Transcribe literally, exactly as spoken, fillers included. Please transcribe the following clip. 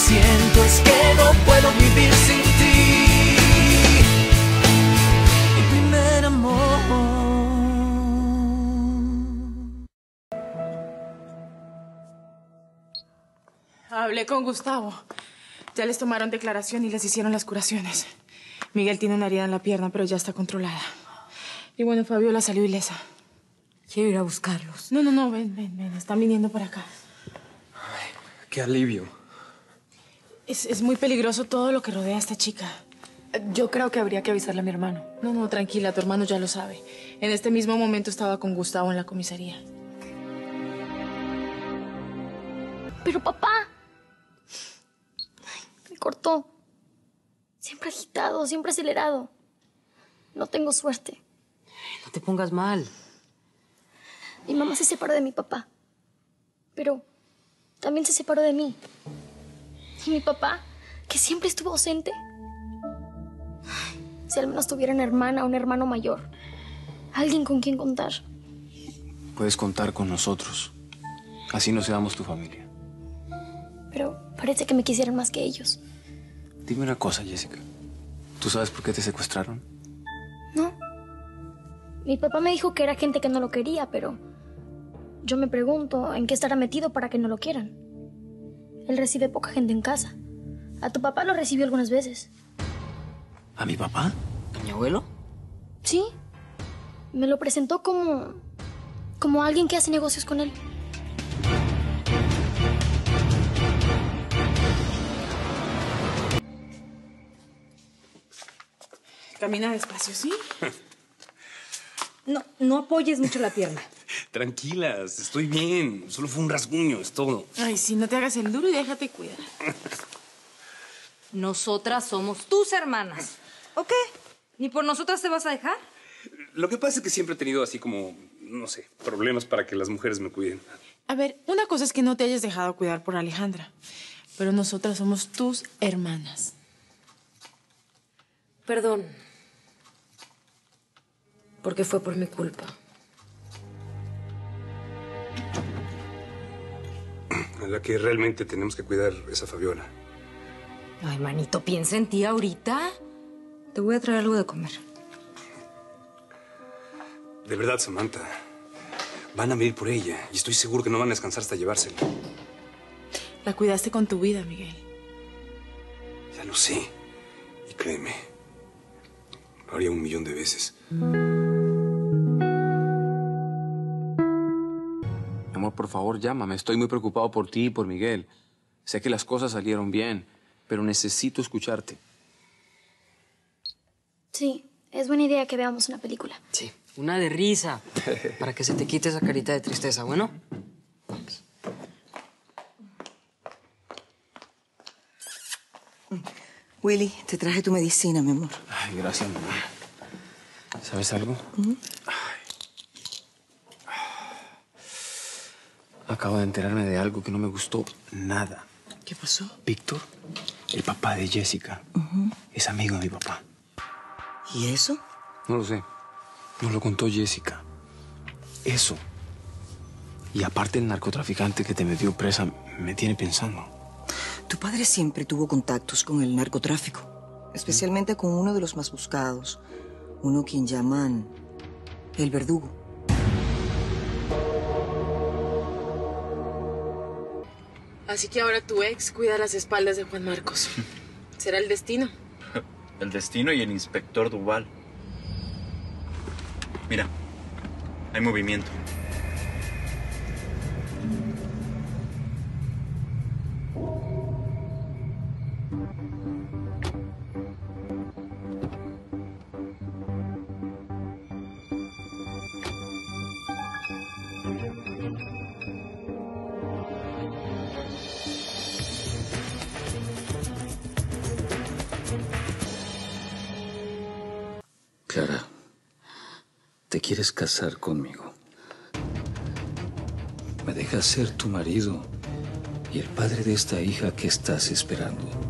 siento es que no puedo vivir sin ti. Mi primer amor. Hablé con Gustavo. Ya les tomaron declaración y les hicieron las curaciones. Miguel tiene una herida en la pierna, pero ya está controlada. Y bueno, Fabiola salió ilesa. Quiero ir a buscarlos. No, no, no, ven, ven, ven. Están viniendo para acá. Ay, qué alivio. Es, es muy peligroso todo lo que rodea a esta chica. Yo creo que habría que avisarle a mi hermano. No, no, tranquila, tu hermano ya lo sabe. En este mismo momento estaba con Gustavo en la comisaría. Pero papá... Ay, me cortó. Siempre agitado, siempre acelerado. No tengo suerte. No te pongas mal. Mi mamá se separó de mi papá. Pero también se separó de mí. Y mi papá, que siempre estuvo ausente. Ay, si al menos tuviera una hermana o un hermano mayor. Alguien con quien contar. Puedes contar con nosotros. Así nos seamos tu familia. Pero parece que me quisieran más que ellos. Dime una cosa, Jessica. ¿Tú sabes por qué te secuestraron? No. Mi papá me dijo que era gente que no lo quería, pero... Yo me pregunto en qué estará metido para que no lo quieran. Él recibe poca gente en casa. A tu papá lo recibió algunas veces. ¿A mi papá? ¿A mi abuelo? Sí. Me lo presentó como... como alguien que hace negocios con él. Camina despacio, ¿sí? No, no apoyes mucho la pierna. Tranquilas, estoy bien. Solo fue un rasguño, es todo. Ay, sí, no te hagas el duro y déjate cuidar. Nosotras somos tus hermanas. ¿O qué? ¿Ni por nosotras te vas a dejar? Lo que pasa es que siempre he tenido así como, no sé, problemas para que las mujeres me cuiden. A ver, una cosa es que no te hayas dejado cuidar por Alejandra. Pero nosotras somos tus hermanas. Perdón. Porque fue por mi culpa. A la que realmente tenemos que cuidar es a Fabiola. Ay, manito, piensa en ti ahorita. Te voy a traer algo de comer. De verdad, Samantha. Van a venir por ella y estoy seguro que no van a descansar hasta llevársela. La cuidaste con tu vida, Miguel. Ya lo sé. Y créeme, lo haría un millón de veces. Amor, por favor, llámame. Estoy muy preocupado por ti y por Miguel. Sé que las cosas salieron bien, pero necesito escucharte. Sí, es buena idea que veamos una película. Sí, una de risa. Para que se te quite esa carita de tristeza, ¿bueno? Willy, te traje tu medicina, mi amor. Ay, gracias, mamá. ¿Sabes algo? Uh-huh. Acabo de enterarme de algo que no me gustó nada. ¿Qué pasó? Víctor, el papá de Jessica, Uh-huh. es amigo de mi papá. ¿Y eso? No lo sé. Nos lo contó Jessica. Eso. Y aparte el narcotraficante que te metió presa me tiene pensando. Tu padre siempre tuvo contactos con el narcotráfico, especialmente con uno de los más buscados, uno quien llaman el verdugo. Así que ahora tu ex cuida las espaldas de Juan Marcos. ¿Será el destino? El destino y el inspector Duval. Mira, hay movimiento. Clara, ¿te quieres casar conmigo? ¿Me dejas ser tu marido y el padre de esta hija que estás esperando?